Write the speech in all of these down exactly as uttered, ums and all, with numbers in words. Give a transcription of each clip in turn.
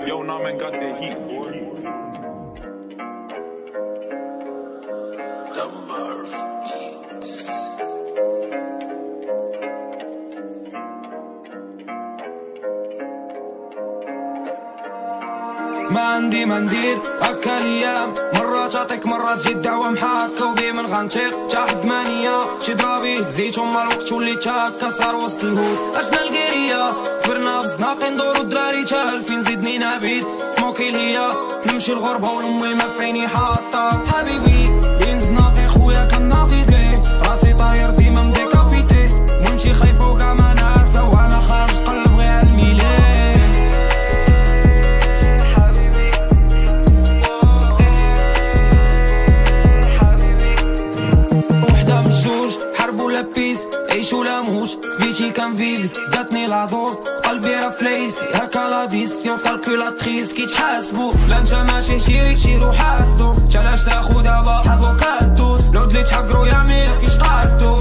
Yo, nah, man, got that heat, boy. Number beats. ما عندي ما ندير هكا الايام، مرة تعطيك مرة تجي الدعوة محاكة وبي من غنطيق تا حد ثمانية شي ضرابي هزيت وما الوقت وليت هكا صار وسط الهود اشنا الكيرية كبرنا في الزناقي ندورو الدراري تا ألفين زيدني نبيت سموكي ليا نمشي الغربة ولمي ما في عيني حاطة حبيبي بين زناقي خويا كنافيغي راسي طاير ديما مديكابيتي نمشي خايفة وكاع ما نعرفة وانا خارج قلب غير عالميلاد بيس عيش ولا موش بيتي كان فيزي جاتني لا دوز قلبي راه فليسي هكا لا ديسيون كالكولاتريس كي تحاسبو لا انت ماشي شيري شيرو حاسدو تالاش تاخو دابا صحابو كادوس لو دلي تحقرو يا مير كيش قادو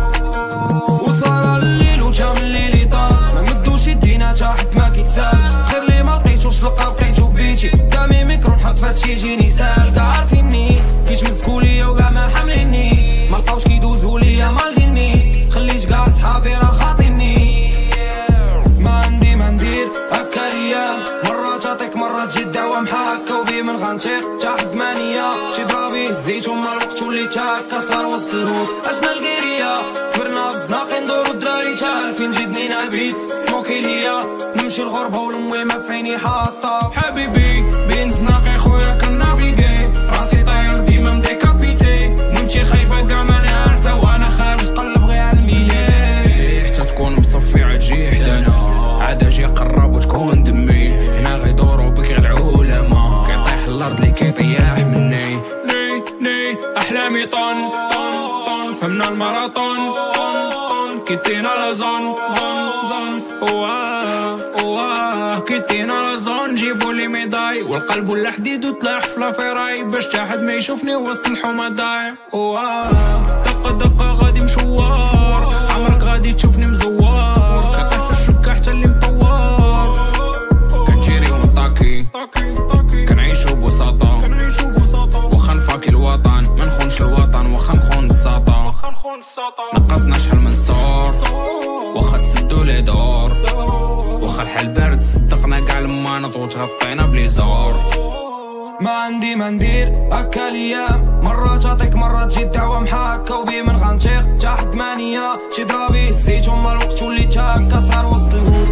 وصار الليل وجا من الليل يطال ما مدوش يدينا تا حد ما كيتسال خير لي ما لقيتوش في القا بقيتو في بيتي قدامي ميكرو نحط فهادشي يجيني سال كاع عارفيني كيش مسكو ليا وكاع ما حامليني ما لقاوش كيدوزو ليا مال خليت كاع صحابي راه خاطيني ما عندي ما ندير هكا الايام، مرة تعطيك مرة تجي الدعوة محاكة وبي من غنطيق تا حد ثمانية شي ضرابي هزيت وما الوقت وليت هكا صار وسط الهود اشنا الكيرية كبرنا في الزناقي ندورو الدراري تا ألفين زيدني نبيت سموكي ليا نمشي الغربة ولمي ما في عيني حاطة حبيبي بين زناقي خويا كنافيغي راسي طاير ديما مديكابيتي نمشي خايفة وكاع ما نعرفة وانا خارج قلب غير عالميلاد حتى تكون مصفي عتجي حدانا عاد اجي قرب وتكون دمي هنا غيدورو بك غير العلماء كيطيح الارض لي كيطيح مني ني ني احلامي طن طن طن فهمنا الماراطون طن طن كيتينا لا زون زون زون واه واه كيتينا لا زون جيبولي ميداي والقلب ولا حديد وتلاح في لافيراي باش تا حد ما يشوفني وسط الحومه داير واه دقه دقه غادي مشوار عمرك غادي تشوفني مزوار كطيح في الشكه حتى اللي مطوار كنجيري ونطاكي كنعيشو ببساطة واخا نفاكي الوطن ما نخونش الوطن واخا نخون الساطة نقصنا شحال من صور واخا تسدو لي دور واخا الحال بارد صدقنا كاع المانط وتغطينا بلي زور ما عندي ما ندير هكا الايام، مرة تعطيك مرة تجي الدعوة محاكة وبي من غنطيق تا حد ثمانية شي ضرابي هزيت وما الوقت وليت هكا صار وسط الهود